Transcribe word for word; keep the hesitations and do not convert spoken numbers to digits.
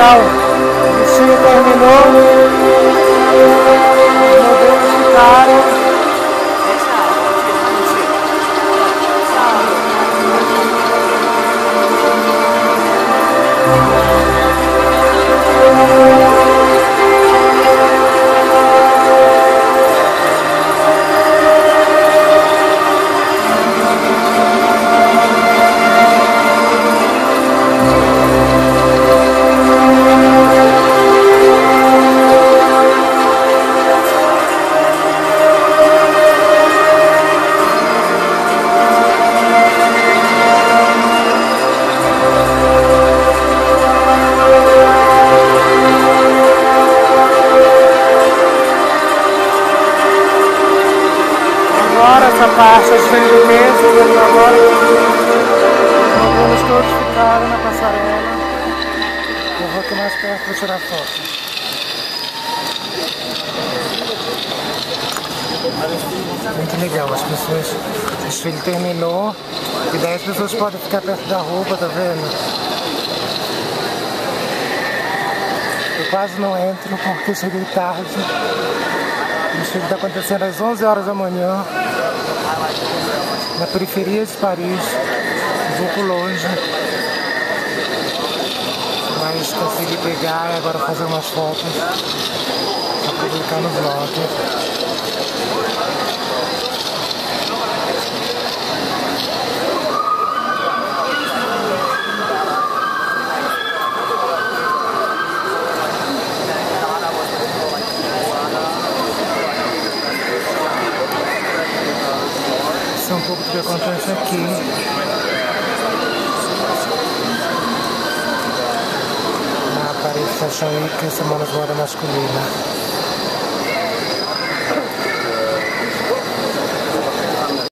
pessoal, o desfile terminou, os modelos ficaram. Agora essa parte é desfile do mês, e agora os modelos todos ficaram na passarela. Eu vou aqui mais perto para tirar foto. Muito legal, as pessoas, o desfile terminou e daí as pessoas podem ficar perto da roupa, tá vendo? Eu quase não entro porque cheguei tarde. O desfile está acontecendo às onze horas da manhã, na periferia de Paris, um pouco longe, mas consegui pegar e agora fazer umas fotos para publicar no blog. Isso é um pouco do que acontece aqui. Na Paris Fashion Week, Semana de Moda Masculina.